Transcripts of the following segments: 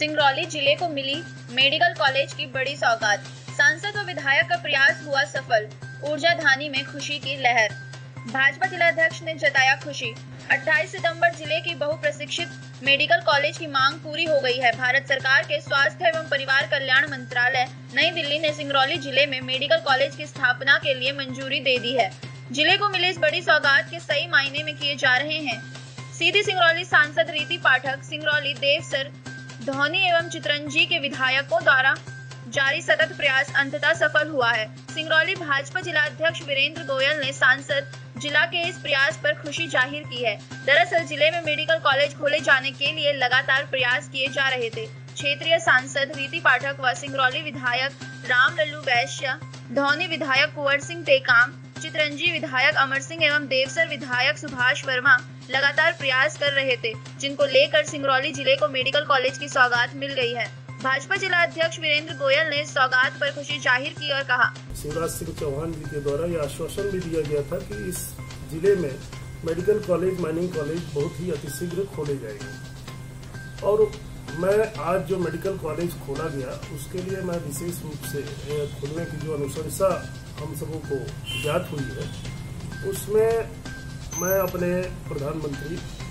सिंगरौली जिले को मिली medical college की बड़ी सौगात। सांसद व विधायक का प्रयास हुआ सफल। ऊर्जा धानी में खुशी की लहर। भाजपा जिलाध्यक्ष ने जताया खुशी। 28 सितंबर जिले की बहुप्रतीक्षित मेडिकल कॉलेज की मांग पूरी हो गई है। भारत सरकार के स्वास्थ्य एवं परिवार कल्याण मंत्रालय नई दिल्ली ने सिंगरौली जिले में मेडिकल कॉलेज की स्थापना के लिए मंजूरी दे दी है। जिले को मिली इस बड़ी सौगात के सही मायने में किए जा रहे हैं। सीधी सिंगरौली सांसद रीति पाठक, सिंगरौली देवसर, धौनी एवं चितरंजी के विधायकों द्वारा जारी सतत प्रयास अंततः सफल हुआ है। सिंगरौली भाजपा जिलाध्यक्ष वीरेंद्र गोयल ने सांसद जिला के इस प्रयास पर खुशी जाहिर की है। दरअसल जिले में मेडिकल कॉलेज खोले जाने के लिए लगातार प्रयास किए जा रहे थे। क्षेत्रीय सांसद रीति पाठक व सिंगरौली विधायक राम लल्लू वैश्य, धौनी विधायक कुंवर सिंह टेकाम, चितरंजी विधायक अमर सिंह एवं देवसर विधायक सुभाष वर्मा लगातार प्रयास कर रहे थे, जिनको लेकर सिंगरौली जिले को मेडिकल कॉलेज की सौगात मिल गई है। भाजपा जिला अध्यक्ष वीरेंद्र गोयल ने इस सौगात पर खुशी जाहिर की और कहा, शिवराज सिंह चौहान जी के द्वारा यह आश्वासन भी दिया गया था कि इस जिले में मेडिकल कॉलेज, माइनिंग कॉलेज बहुत ही अतिशीघ्र खोले जाएंगे। और मैं आज जो मेडिकल कॉलेज खोला गया उसके लिए मैं विशेष रूप से खुलने की जो अनुशंसा हम सबों को ज्ञात हुई है, उसमें मैं अपने प्रधानमंत्री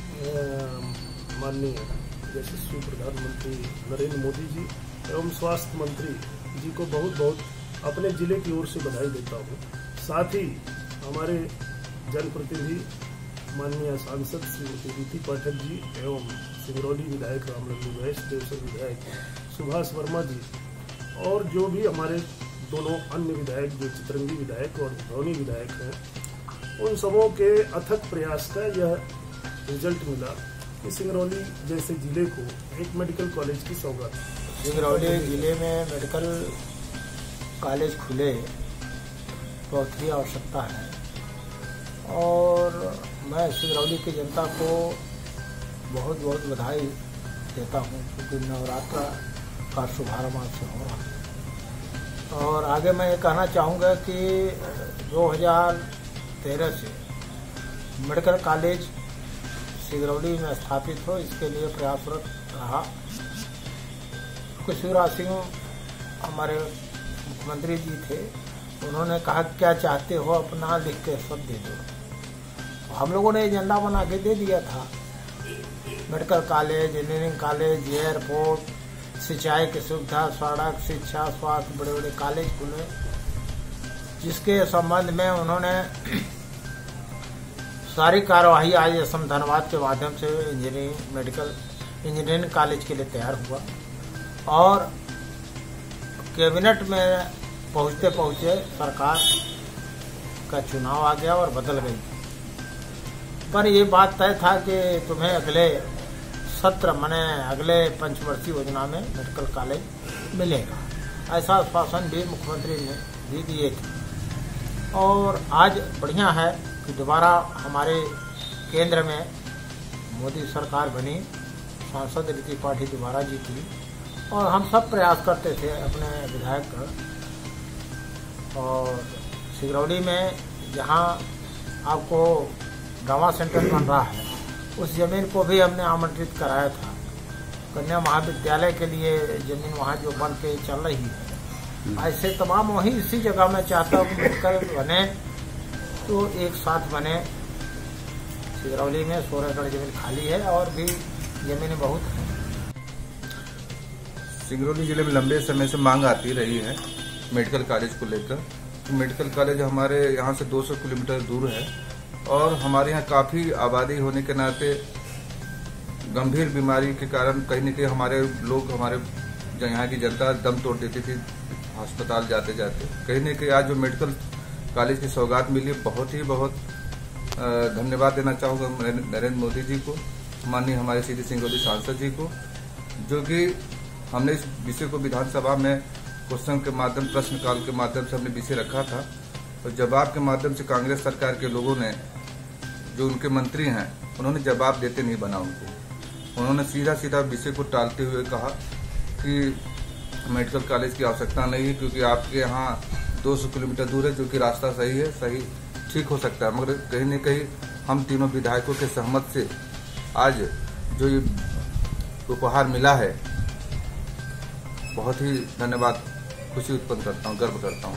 माननीय यशस्वी प्रधानमंत्री नरेंद्र मोदी जी एवं स्वास्थ्य मंत्री जी को बहुत बहुत अपने जिले की ओर से बधाई देता हूँ। साथ ही हमारे जनप्रतिनिधि माननीय सांसद श्रीमती रीति पाठक जी एवं सिंगरौली विधायक राम लल्लू वैश्य, देवसर विधायक सुभाष वर्मा जी और जो भी हमारे दोनों अन्य विधायक जो चितरंगी विधायक और धौनी विधायक हैं, उन सबों के अथक प्रयास का यह रिजल्ट मिला कि सिंगरौली जैसे जिले को एक मेडिकल कॉलेज की सौगात। सिंगरौली जिले में मेडिकल कॉलेज खुले बहुत ही आवश्यकता है और मैं सिंगरौली की जनता को बहुत बहुत बधाई देता हूँ, क्योंकि नवरात्र का शुभारंभ आज से हो रहा है। और आगे मैं ये कहना चाहूँगा कि 2013 से मेडिकल कॉलेज सिंगरौली में स्थापित हो, इसके लिए प्रयासरत रहा। शिवराज सिंह हमारे मुख्यमंत्री जी थे, उन्होंने कहा क्या चाहते हो अपना लिख के सब दे दो। हम लोगों ने एजेंडा बना के दे दिया था। Medical college, engineering college, airport, सिंचाई की सुविधा, सड़क, शिक्षा, स्वास्थ्य, बड़े बड़े कॉलेज खुले, जिसके संबंध में उन्होंने सारी कार्यवाही आज असम धनबाद के माध्यम से इंजीनियरिंग कॉलेज के लिए तैयार हुआ और कैबिनेट में पहुंचते पहुंचे सरकार का चुनाव आ गया और बदल गई। पर ये बात तय था कि तुम्हें अगले सत्र माने अगले पंचवर्षीय योजना में मेडिकल कॉलेज मिलेगा, ऐसा आश्वासन भी मुख्यमंत्री ने भी दिए थे। और आज बढ़िया है कि दोबारा हमारे केंद्र में मोदी सरकार बनी, सांसद रीति पाठक दोबारा जीती और हम सब प्रयास करते थे अपने विधायक का। और सिंगरौली में जहां आपको ड्रामा सेंटर बन रहा है, उस जमीन को भी हमने आमंत्रित कराया था। कन्या महाविद्यालय के लिए जमीन वहाँ जो बन के चल रही है, ऐसे तमाम वही इसी जगह मैं चाहता हूँ कि मेडिकल बने तो एक साथ बने। सिंगरौली में 16 एकड़ जमीन खाली है और भी जमीनें बहुत हैं। सिंगरौली जिले में लंबे समय से मांग आती रही है मेडिकल कॉलेज को लेकर। मेडिकल कॉलेज हमारे यहाँ से 200 किलोमीटर दूर है और हमारे यहाँ काफ़ी आबादी होने के नाते गंभीर बीमारी के कारण कहीं न कहीं हमारे लोग, हमारे यहाँ की जनता दम तोड़ देती थी अस्पताल जाते जाते। कहीं न कहीं आज जो मेडिकल कॉलेज की सौगात मिली, बहुत धन्यवाद देना चाहूँगा नरेंद्र मोदी जी को, माननीय हमारे सीधी सिंगरौली सांसद जी को, जो कि हमने इस विषय को विधानसभा में क्वेश्चन के माध्यम, प्रश्नकाल के माध्यम से हमने विषय रखा था और जवाब के माध्यम से कांग्रेस सरकार के लोगों ने, जो उनके मंत्री हैं, उन्होंने जवाब देते नहीं बना उनको। उन्होंने सीधा सीधा विषय को टालते हुए कहा कि मेडिकल कॉलेज की आवश्यकता नहीं है क्योंकि आपके यहाँ 200 किलोमीटर दूर है, जो कि रास्ता सही है, सही ठीक हो सकता है। मगर कहीं न कहीं हम तीनों विधायकों के सहमत से आज जो ये उपहार मिला है बहुत ही धन्यवाद, खुशी उत्पन्न करता हूँ, गर्व करता हूँ।